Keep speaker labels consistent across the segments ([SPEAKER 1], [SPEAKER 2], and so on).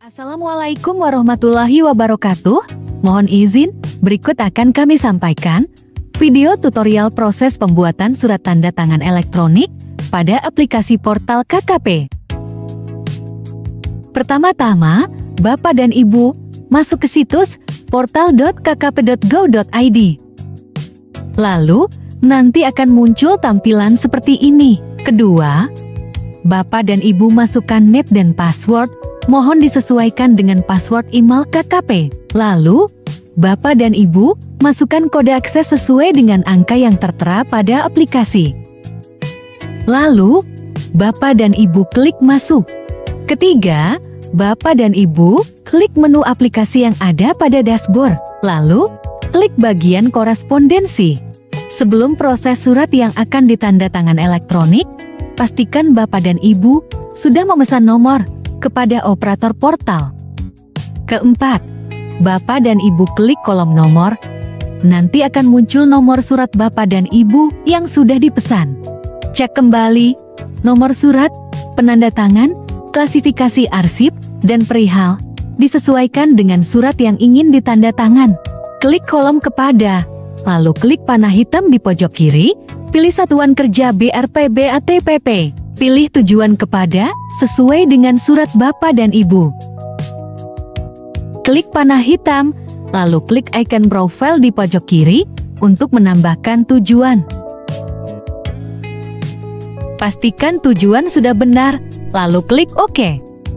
[SPEAKER 1] Assalamualaikum warahmatullahi wabarakatuh. Mohon izin, berikut akan kami sampaikan video tutorial proses pembuatan surat tanda tangan elektronik pada aplikasi portal KKP. Pertama-tama, Bapak dan Ibu masuk ke situs portal.kkp.go.id. Lalu, nanti akan muncul tampilan seperti ini. Kedua, Bapak dan Ibu masukkan NIP dan password. Mohon disesuaikan dengan password email KKP. Lalu, Bapak dan Ibu masukkan kode akses sesuai dengan angka yang tertera pada aplikasi. Lalu, Bapak dan Ibu klik masuk. Ketiga, Bapak dan Ibu klik menu aplikasi yang ada pada dashboard. Lalu, klik bagian korespondensi. Sebelum proses surat yang akan ditandatangan elektronik, pastikan Bapak dan Ibu sudah memesan nomor kepada operator portal. Keempat, Bapak dan Ibu klik kolom nomor. Nanti akan muncul nomor surat Bapak dan Ibu yang sudah dipesan. Cek kembali nomor surat, penanda tangan, klasifikasi arsip, dan perihal. Disesuaikan dengan surat yang ingin ditanda tangan. Klik kolom kepada, lalu klik panah hitam di pojok kiri, pilih satuan kerja BRP BATPP. Pilih tujuan kepada sesuai dengan surat Bapak dan Ibu. Klik panah hitam, lalu klik icon profile di pojok kiri untuk menambahkan tujuan. Pastikan tujuan sudah benar, lalu klik OK.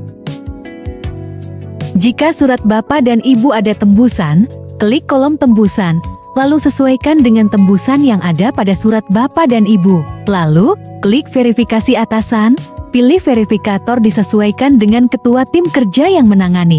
[SPEAKER 1] Jika surat Bapak dan Ibu ada tembusan, klik kolom tembusan, lalu sesuaikan dengan tembusan yang ada pada surat Bapak dan Ibu. Lalu, klik verifikasi atasan, pilih verifikator disesuaikan dengan ketua tim kerja yang menangani.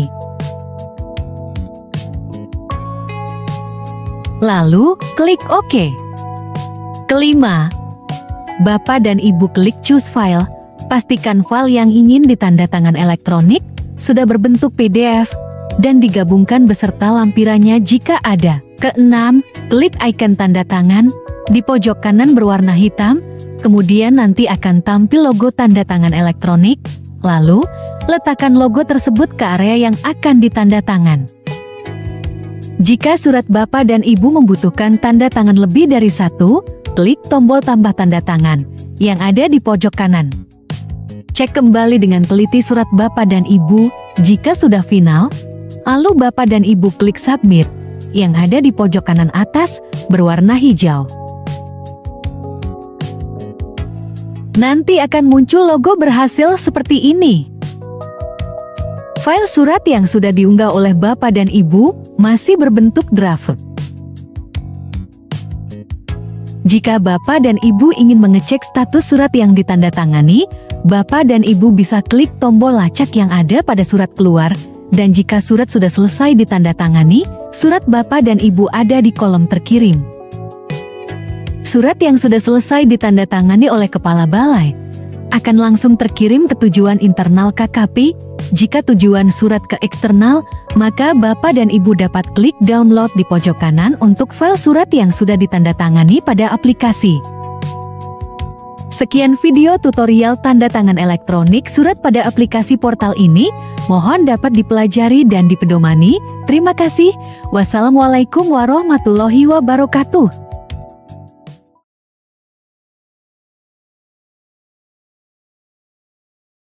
[SPEAKER 1] Lalu, klik OK. Kelima, Bapak dan Ibu klik choose file, pastikan file yang ingin ditandatangan elektronik sudah berbentuk PDF dan digabungkan beserta lampirannya jika ada. Keenam, klik icon tanda tangan di pojok kanan berwarna hitam, kemudian nanti akan tampil logo tanda tangan elektronik, lalu letakkan logo tersebut ke area yang akan ditanda tangan. Jika surat Bapak dan Ibu membutuhkan tanda tangan lebih dari satu, klik tombol tambah tanda tangan yang ada di pojok kanan. Cek kembali dengan teliti surat Bapak dan Ibu, jika sudah final, lalu Bapak dan Ibu klik submit yang ada di pojok kanan atas berwarna hijau. Nanti akan muncul logo berhasil seperti ini. File surat yang sudah diunggah oleh Bapak dan Ibu masih berbentuk draft. Jika Bapak dan Ibu ingin mengecek status surat yang ditandatangani, Bapak dan Ibu bisa klik tombol lacak yang ada pada surat keluar, dan jika surat sudah selesai ditandatangani, surat Bapak dan Ibu ada di kolom terkirim. Surat yang sudah selesai ditandatangani oleh Kepala Balai akan langsung terkirim ke tujuan internal KKP. Jika tujuan surat ke eksternal, maka Bapak dan Ibu dapat klik download di pojok kanan untuk file surat yang sudah ditandatangani pada aplikasi. Sekian video tutorial tanda tangan elektronik surat pada aplikasi portal ini. Mohon dapat dipelajari dan dipedomani. Terima kasih. Wassalamualaikum warahmatullahi wabarakatuh.